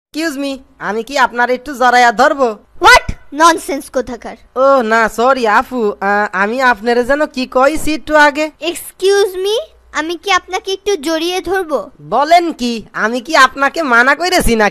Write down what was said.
Excuse me, আমি কি আপনার একটু জড়াইয়া ধরবো? হোয়াট ননসেন্স কোথাকার। ও না সরি আপু, আমি আপনারে যেন কি কইছি একটু আগে। এক্সকিউজ মি, আমি কি আপনাকে একটু জড়িয়ে ধরবো? বলেন কি, আমি কি আপনাকে মানা করেছি নাকি?